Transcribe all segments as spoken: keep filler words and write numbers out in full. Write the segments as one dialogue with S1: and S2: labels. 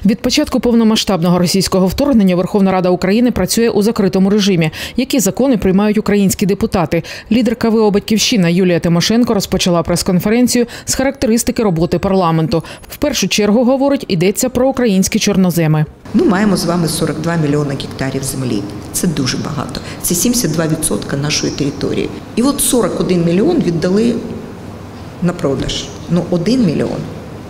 S1: Від початку повномасштабного російського вторгнення Верховна Рада України працює у закритому режимі. Які закони приймають українські депутати? Лідерка ВО «Батьківщина» Юлія Тимошенко розпочала прес-конференцію з характеристики роботи парламенту. В першу чергу, говорить, йдеться про українські чорноземи.
S2: Ми маємо з вами сорок два мільйони гектарів землі. Це дуже багато. Це сімдесят два відсотки нашої території. І от сорок один мільйон віддали на продаж. Ну, один мільйон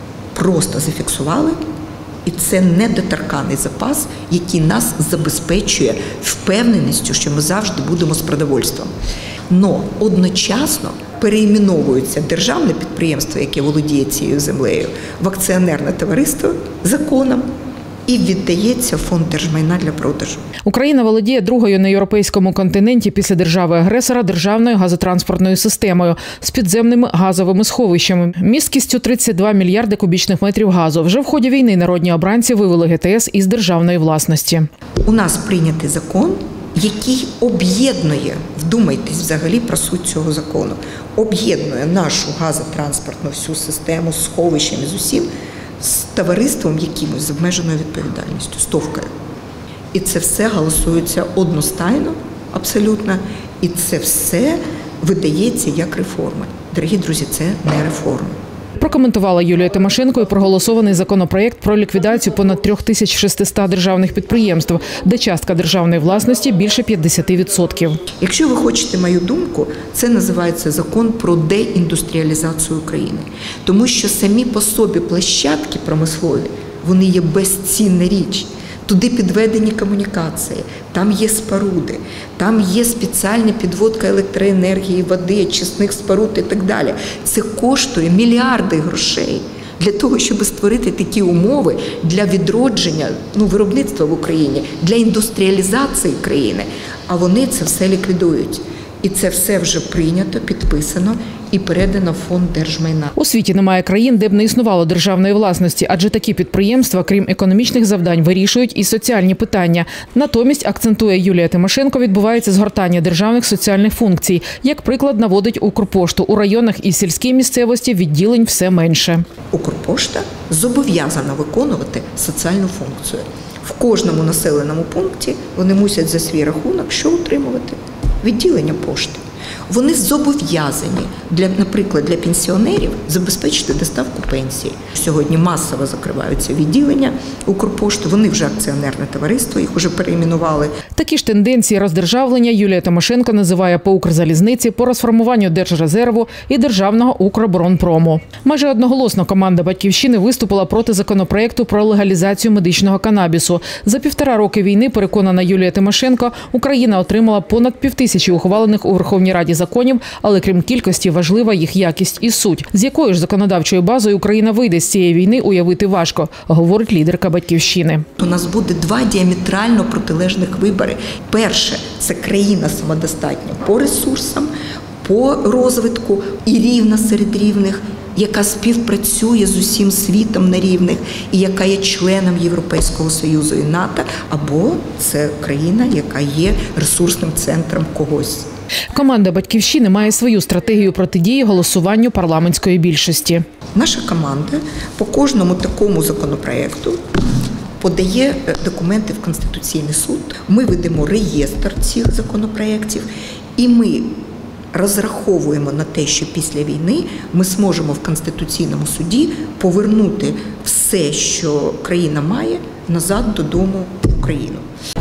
S2: просто зафіксували. І це недоторканий запас, який нас забезпечує впевненістю, що ми завжди будемо з продовольством. Но одночасно переіменовується державне підприємство, яке володіє цією землею, в акціонерне товариство законом і віддається фонд держмайна для продажу.
S1: Україна володіє другою на європейському континенті після держави-агресора державною газотранспортною системою з підземними газовими сховищами. Місткістю тридцять два мільярди кубічних метрів газу. Вже в ході війни народні обранці вивели ГТС із державної власності.
S2: У нас прийнятий закон, який об'єднує, вдумайтесь взагалі про суть цього закону, об'єднує нашу газотранспортну всю систему з сховищами, з усім, з товариством якимось з обмеженою відповідальністю, з ТОВкою. І це все голосується одностайно, абсолютно, і це все видається як реформи. Дорогі друзі, це не реформи.
S1: Прокоментувала Юлія Тимошенко і проголосований законопроєкт про ліквідацію понад трьох тисяч шестисот державних підприємств, де частка державної власності більше п'ятдесят відсотків.
S2: Якщо ви хочете мою думку, це називається закон про деіндустріалізацію України. Тому що самі по собі площадки промислові, вони є безцінна річ. Туди підведені комунікації, там є споруди, там є спеціальна підводка електроенергії, води, очисних споруд і так далі. Це коштує мільярди грошей для того, щоб створити такі умови для відродження ну, виробництва в Україні, для індустріалізації країни. А вони це все ліквідують. І це все вже прийнято, підписано і передано в фонд держмайна.
S1: У світі немає країн, де б не існувало державної власності, адже такі підприємства, крім економічних завдань, вирішують і соціальні питання. Натомість, акцентує Юлія Тимошенко, відбувається згортання державних соціальних функцій. Як приклад наводить Укрпошту. У районах і сільській місцевості відділень все менше.
S2: Укрпошта зобов'язана виконувати соціальну функцію. В кожному населеному пункті вони мусять за свій рахунок що утримувати? Відділення пошти. Вони зобов'язані, для, наприклад, для пенсіонерів забезпечити доставку пенсії. Сьогодні масово закриваються відділення Укрпошти, вони вже акціонерне товариство, їх вже перейменували.
S1: Такі ж тенденції роздержавлення Юлія Тимошенко називає по Укрзалізниці, по розформуванню Держрезерву і Державного Укроборонпрому. Майже одноголосно команда «Батьківщини» виступила проти законопроєкту про легалізацію медичного канабісу. За півтора роки війни, переконана Юлія Тимошенко, Україна отримала понад півтисячі ухвалених у Верховній Раді законів, але крім кількості важлива їх якість і суть. З якою ж законодавчою базою Україна вийде з цієї війни, уявити важко, говорить лідерка «Батьківщини».
S2: У нас буде два діаметрально протилежних вибори. Перше – це країна самодостатня по ресурсам, по розвитку і рівна серед рівних, яка співпрацює з усім світом на рівних і яка є членом Європейського Союзу і НАТО, або це країна, яка є ресурсним центром когось.
S1: Команда «Батьківщини» має свою стратегію протидії голосуванню парламентської більшості.
S2: Наша команда по кожному такому законопроєкту подає документи в Конституційний суд. Ми ведемо реєстр цих законопроєктів і ми розраховуємо на те, що після війни ми зможемо в Конституційному суді повернути все, що країна має, назад додому в Україну.